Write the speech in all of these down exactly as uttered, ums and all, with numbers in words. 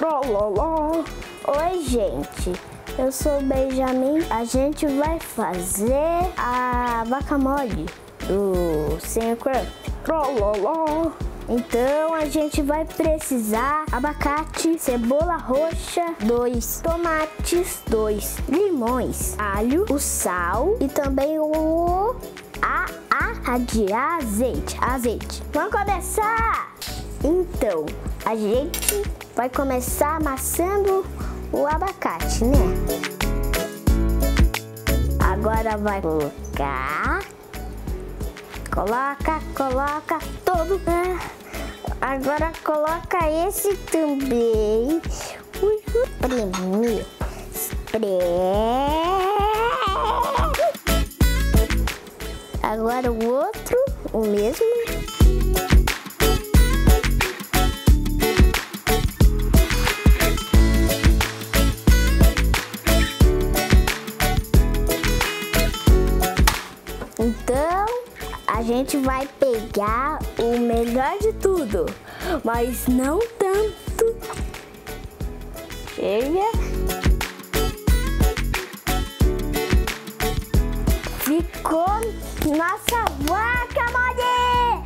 Trololó. Oi, gente. Eu sou o Benjamin. A gente vai fazer a vaca mole do Minecraft. Trololó. Então a gente vai precisar abacate, cebola roxa, dois tomates, dois limões, alho, o sal e também o a, a, a de azeite, azeite. Vamos começar? Então a gente vai começar amassando o abacate, né? Agora vai colocar. Coloca, coloca todo. Agora coloca esse também. Espreme. Espreme. Agora o outro, o mesmo. Então a gente vai pegar o melhor de tudo, mas não tanto. Chega. Ficou nossa vaca mole!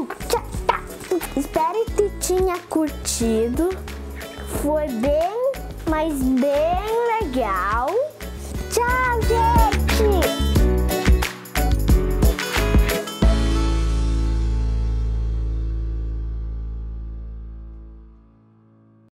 Espero que tenha curtido. Foi bem, mas bem legal.